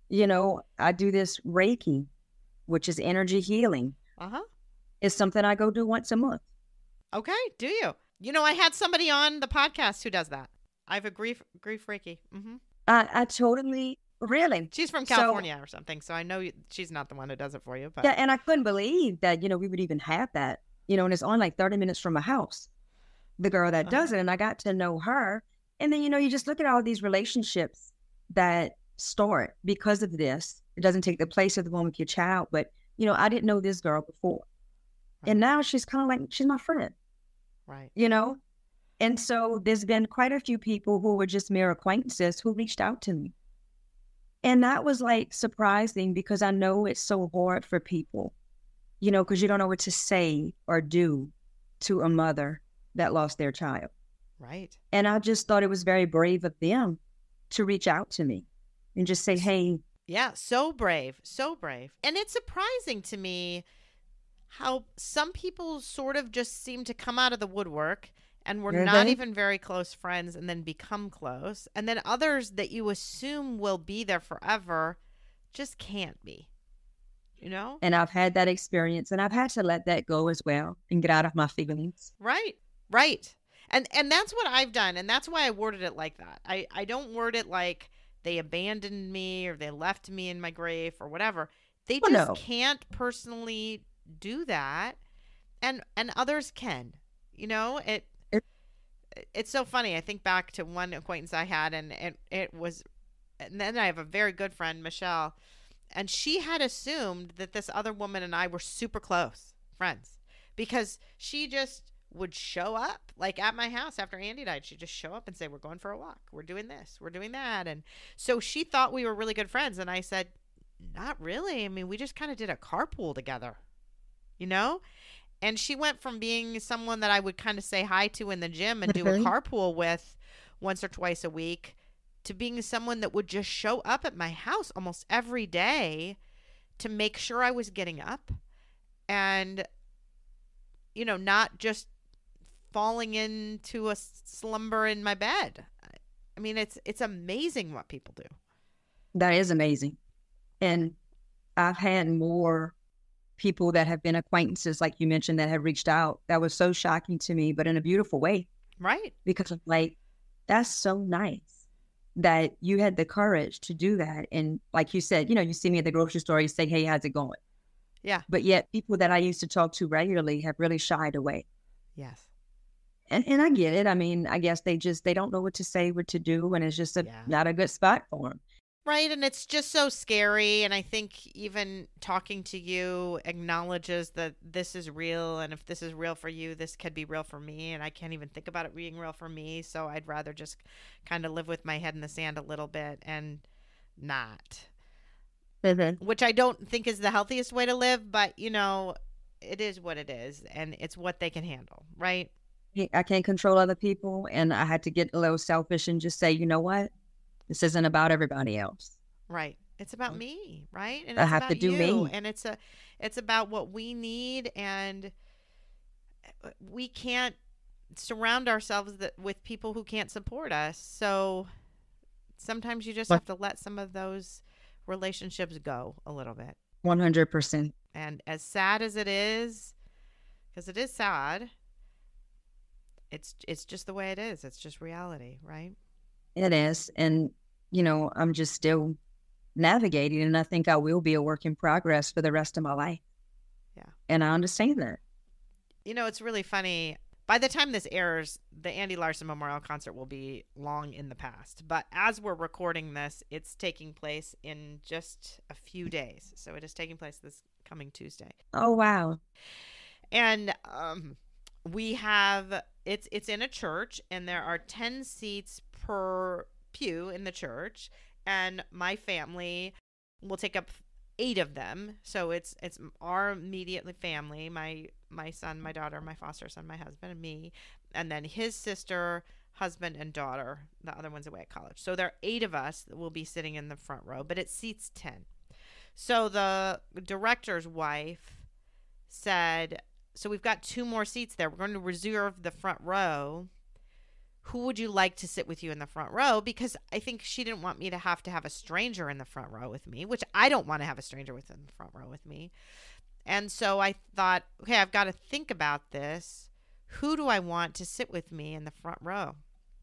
I do this Reiki, which is energy healing. It's something I go do once a month. Okay, do you? I had somebody on the podcast who does that. I have a grief Reiki. I totally, really. She's from California or something, so I know she's not the one who does it for you. But yeah, and I couldn't believe that, we would even have that, and it's only like 30 minutes from my house, the girl that does it. And I got to know her. And then, you just look at all these relationships that start because of this. It doesn't take the place of the one with your child, but, I didn't know this girl before. And now she's kind of like, she's my friend. Right. And so there's been quite a few people who were just mere acquaintances who reached out to me. And that was like surprising because I know it's so hard for people, because you don't know what to say or do to a mother that lost their child. Right. And I just thought it was very brave of them to reach out to me and just say, hey. Yeah, so brave, so brave. And it's surprising to me how some people sort of just seem to come out of the woodwork and we're not even very close friends and then become close. And then others that you assume will be there forever just can't be, And I've had that experience, and I've had to let that go as well and get out of my feelings. Right, right. And that's what I've done. And that's why I worded it like that. I don't word it like they abandoned me or they left me in my grave or whatever. They just can't personally do that. And others can, It's so funny. I think back to one acquaintance I had, and it was, and then I have a very good friend, Michelle, and she had assumed that this other woman and I were super close friends because she just would show up like at my house after Andy died. She'd just show up and say, we're going for a walk. We're doing this. We're doing that. And so she thought we were really good friends. And I said, not really. I mean, we just kind of did a carpool together, And she went from being someone that I would kind of say hi to in the gym and do a carpool with once or twice a week to being someone that would just show up at my house almost every day to make sure I was getting up and, not just falling into a slumber in my bed. I mean, it's amazing what people do. That is amazing. And I've had more people that have been acquaintances, like you mentioned, that have reached out. That was so shocking to me, but in a beautiful way. Right. Because I'm like, that's so nice that you had the courage to do that. And like you said, you see me at the grocery store, you say, hey, how's it going? Yeah. But yet people that I used to talk to regularly have really shied away. Yes. And I get it. I mean, I guess they don't know what to say, what to do. And it's just not a good spot for them. Right. And it's just so scary. And I think even talking to you acknowledges that this is real. And if this is real for you, this could be real for me. And I can't even think about it being real for me. So I'd rather just kind of live with my head in the sand a little bit and not. Mm-hmm. Which I don't think is the healthiest way to live. But, it is what it is. And it's what they can handle. Right. I can't control other people. And I had to get a little selfish and just say, you know what? This isn't about everybody else. Right. It's about me, right? And I it's have about to do you. me. And it's about what we need, and we can't surround ourselves with people who can't support us. So sometimes you just have to let some of those relationships go a little bit. 100%. And as sad as it is, because it is sad, it's just the way it is. It's just reality, right? It is. And, I'm just still navigating, and I think I will be a work in progress for the rest of my life. Yeah. And I understand that. It's really funny. By the time this airs, the Andy Larson Memorial Concert will be long in the past. But as we're recording this, it's taking place in just a few days. So it is taking place this coming Tuesday. Oh, wow. And we have, it's in a church, and there are 10 seats per pew in the church. And my family will take up 8 of them. So it's our immediate family, my son, my daughter, my foster son, my husband, and me, and then his sister, husband, and daughter. The other one's away at college. So there are 8 of us that will be sitting in the front row, but it seats 10. So the director's wife said, so we've got 2 more seats there. We're going to reserve the front row. Who would you like to sit with you in the front row? Because I think she didn't want me to have a stranger in the front row with me, which I don't want to have a stranger in the front row with me. And so I thought, okay, I've got to think about this. Who do I want to sit with me in the front row?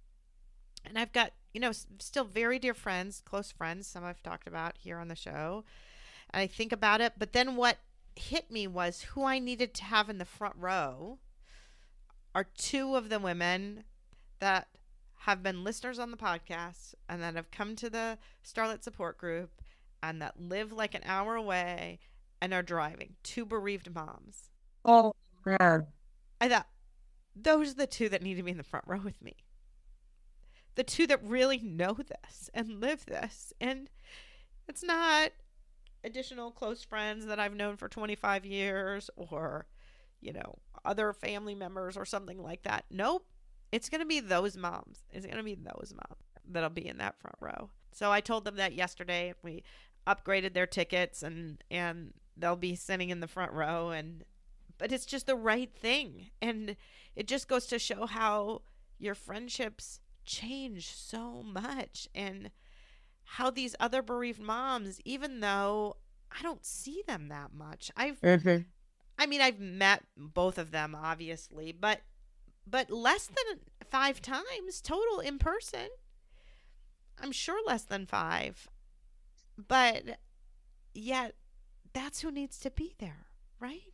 And I've got, still very dear friends, close friends, some I've talked about here on the show. And I think about it. But then what hit me was who I needed to have in the front row are 2 of the women that have been listeners on the podcast and that have come to the Starlet support group and that live like an hour away and are driving. 2 bereaved moms. Oh, God. I thought, those are the 2 that need to be in the front row with me. The 2 that really know this and live this. And it's not additional close friends that I've known for 25 years or, other family members or something like that. Nope. It's going to be those moms. It's going to be those moms that'll be in that front row. So I told them that yesterday. We upgraded their tickets and they'll be sitting in the front row. But it's just the right thing. And it just goes to show how your friendships change so much and how these other bereaved moms, even though I don't see them that much. I've met both of them, obviously, but less than 5 times total in person. I'm sure less than 5. But yet, that's who needs to be there, right?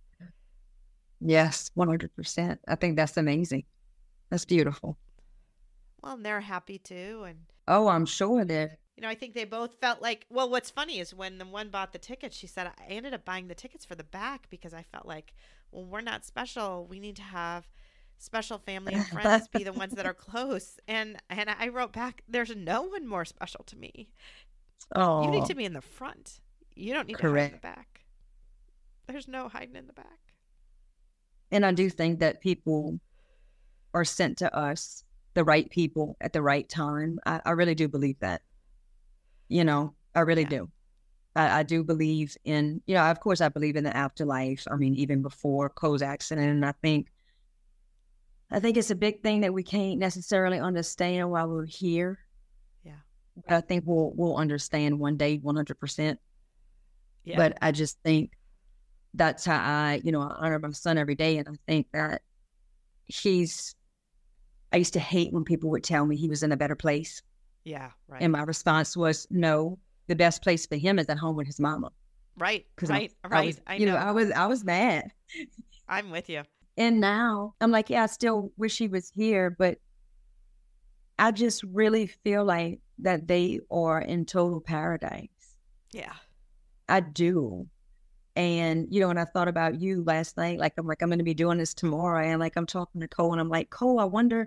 Yes, 100%. I think that's amazing. That's beautiful. Well, and they're happy too. And oh, I'm sure they're. I think they both felt like, well, what's funny is when the one bought the tickets, she said, I ended up buying the tickets for the back because I felt like, well, we're not special. We need to have special family and friends be the ones that are close. And I wrote back, there's no one more special to me. Oh, you need to be in the front. You don't need to hide in the back. There's no hiding in the back. And I do think that people are sent to us, the right people at the right time. I really do believe that. I really do. I do believe in, of course I believe in the afterlife. I mean, even before Kole's accident. And I think it's a big thing that we can't necessarily understand while we're here. Yeah. But I think we'll understand one day, 100%. Yeah. But I just think that's how I honor my son every day. And I think that I used to hate when people would tell me he was in a better place. Yeah. Right. And my response was, no, the best place for him is at home with his mama. Right. Because Right. I know. I was mad. I'm with you. And now I'm like, yeah, I still wish he was here, but I just really feel like that they are in total paradise. Yeah. I do. And, when I thought about you last night, I'm going to be doing this tomorrow. And I'm talking to Kole and I'm like, Kole, I wonder,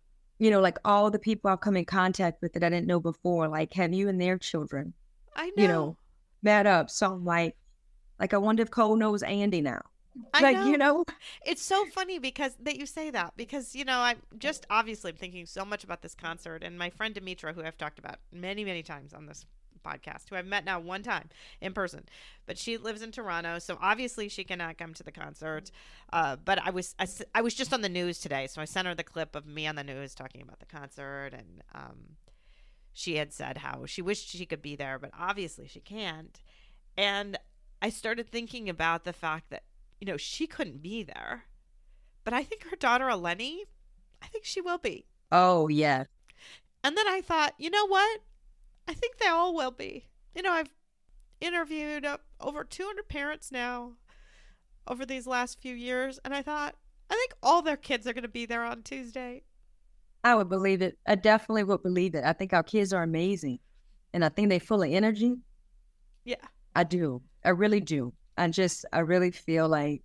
all the people I've come in contact with that I didn't know before, have you and their children, I know. met up. So I'm like, I wonder if Kole knows Andy now. I know. It's so funny that you say that because, I'm just obviously thinking so much about this concert, and my friend Demetra, who I've talked about many, many times on this podcast, who I've met now one time in person, but she lives in Toronto, so obviously she cannot come to the concert. But I was just on the news today, so I sent her the clip of me on the news talking about the concert, and she had said how she wished she could be there, but obviously she can't. And I started thinking about the fact that she couldn't be there, but I think her daughter Eleni, I think she will be. Oh yeah. And then I thought, you know what? I think they all will be. I've interviewed over 200 parents now over these last few years. And I thought, I think all their kids are going to be there on Tuesday. I would believe it. I definitely would believe it. I think our kids are amazing. And I think they're full of energy. Yeah. I do. I really do. I really feel like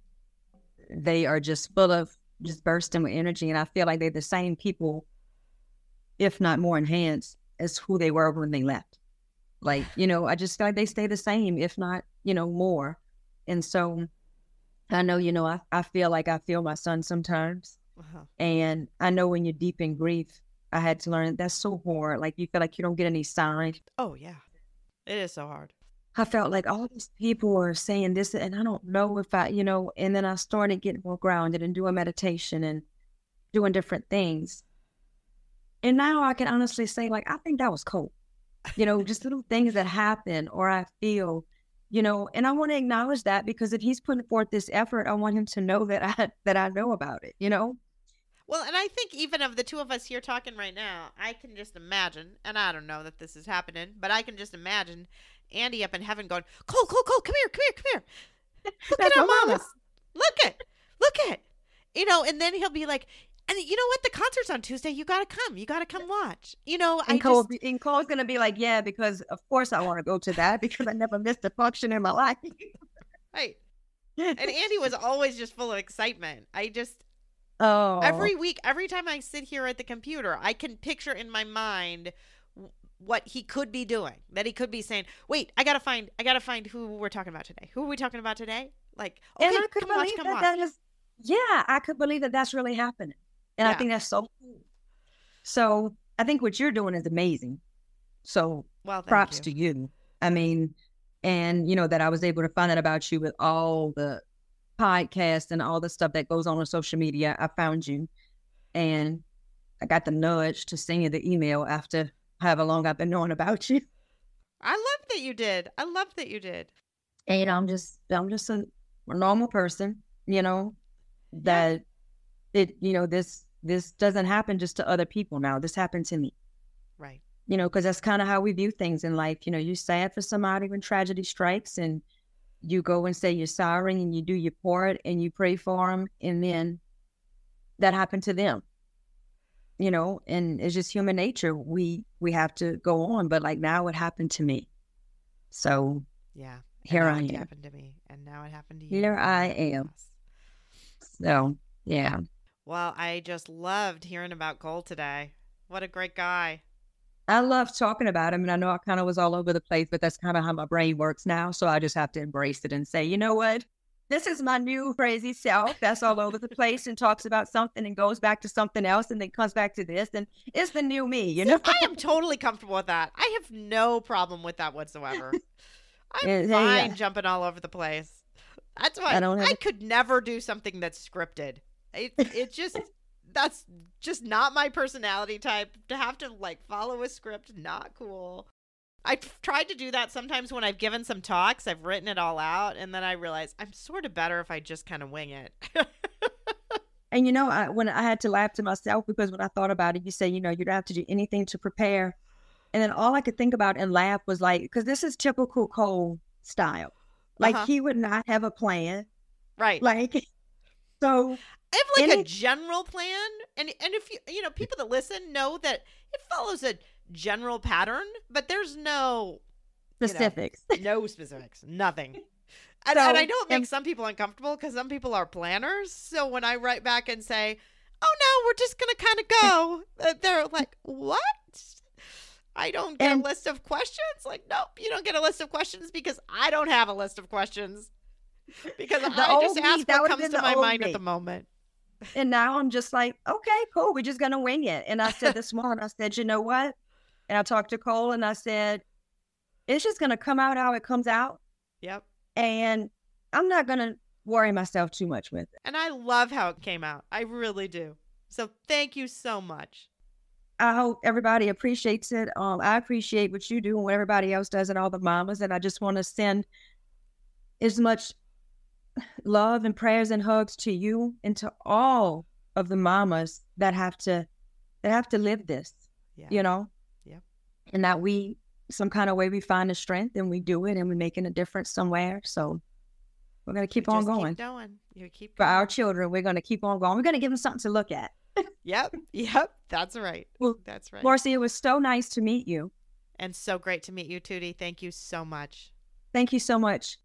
they are just full of just bursting with energy. And I feel like they're the same people, if not more enhanced, as who they were when they left. I just feel like they stay the same, if not, more. And so I know, I feel like I feel my son sometimes. Uh-huh. And I know when you're deep in grief, I had to learn that's so hard. You feel like you don't get any signs. Oh, yeah. It is so hard. I felt like all these people are saying this, and I don't know if and then I started getting more grounded and doing meditation and doing different things. And now I can honestly say, I think that was cool. Just little things that happen or I feel, and I want to acknowledge that because if he's putting forth this effort, I want him to know that I know about it, Well, and I think even of the two of us here talking right now, I can just imagine, and I don't know that this is happening, but I can just imagine Andy up in heaven going, Kole, come here. Look at our mama. Look it. And then he'll be like, and you know what? The concert's on Tuesday. You got to come. You got to come watch. And Cole's going to be like, yeah, because of course I want to go to that because I never missed a function in my life. Right. And Andy was always just full of excitement. Oh. Every week, every time I sit here at the computer, I can picture in my mind what he could be doing. That he could be saying, "Wait, I gotta find who we're talking about today. Who are we talking about today?" Okay, and I could come believe watch. that is, I could believe that that's really happening, and I think that's so cool. So I think what you're doing is amazing. So props to you. I mean, and that I was able to find out about you with all the podcasts and all the stuff that goes on social media. I found you, and I got the nudge to send you the email after however long I've been knowing about you. I love that you did. And I'm just a normal person, that this doesn't happen just to other people now. This happened to me. Right. Because that's kind of how we view things in life. You're sad for somebody when tragedy strikes and you go and say you're sorry and you do your part and you pray for them. And then that happened to them. And it's just human nature. We have to go on, but now it happened to me. So yeah, here I am. It happened to me, and now it happened to you. Here I am. So yeah. Well, I just loved hearing about Kole today. What a great guy. I love talking about him, and I know I kind of was all over the place, but that's kind of how my brain works now. So I just have to embrace it and say, you know what? This is my new crazy self that's all over the place and talks about something and goes back to something else and then comes back to this. And it's the new me, I am totally comfortable with that. I have no problem with that whatsoever. I'm fine jumping all over the place. That's why I could never do something that's scripted. That's just not my personality type. To have to follow a script, not cool. I've tried to do that sometimes when I've given some talks. I've written it all out, and then I realize I'm sort of better if I just kind of wing it. And, when I had to laugh to myself, because when I thought about it, you say, you don't have to do anything to prepare. And then all I could think about and laugh was like, because this is typical Kole style. Like, he would not have a plan. Right. Like, so. I have like a general plan. And if people that listen know that it follows a general pattern, but there's no specifics. No specifics. Nothing. And I know it makes some people uncomfortable because some people are planners. So when I write back and say, oh, no, we're just going to kind of go, they're like, what? I don't get a list of questions? Like, nope, you don't get a list of questions because I don't have a list of questions. Because I just ask what comes to my mind at the moment. And now I'm just like, okay, cool. We're just going to wing it. And I said this morning, I said, you know what? And I talked to Kole and I said, it's just going to come out how it comes out. Yep. And I'm not going to worry myself too much with it. And I love how it came out. I really do. So thank you so much. I hope everybody appreciates it. I appreciate what you do and what everybody else does and all the mamas. And I just want to send as much love and prayers and hugs to you and to all of the mamas that have to live this, Yep. And that some kind of way we find the strength and we do it and we're making a difference somewhere. So we're going to keep on going. Keep going. You keep going. For going. our children, we're going to keep on going. We're going to give them something to look at. Yep. That's right. Well, that's right. Marcy, it was so nice to meet you. And so great to meet you, Tootie. Thank you so much. Thank you so much.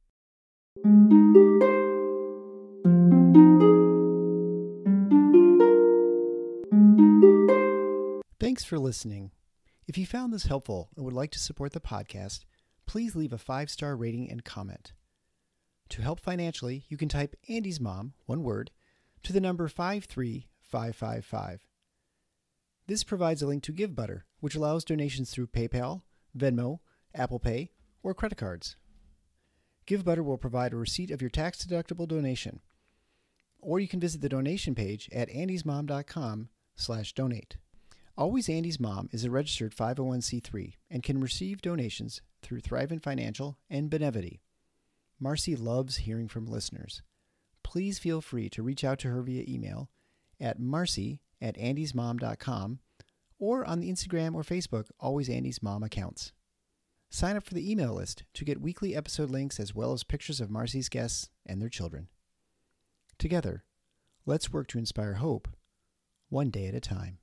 Thanks for listening. If you found this helpful and would like to support the podcast, please leave a 5-star rating and comment. To help financially, you can type Andy's Mom, one word, to the number 53555. This provides a link to GiveButter, which allows donations through PayPal, Venmo, Apple Pay, or credit cards. GiveButter will provide a receipt of your tax-deductible donation. Or you can visit the donation page at andysmom.com/donate. Always Andy's Mom is a registered 501c3 and can receive donations through Thrivent Financial and Benevity. Marcy loves hearing from listeners. Please feel free to reach out to her via email at marcy@andysmom.com or on the Instagram or Facebook Always Andy's Mom accounts. Sign up for the email list to get weekly episode links as well as pictures of Marcy's guests and their children. Together, let's work to inspire hope, one day at a time.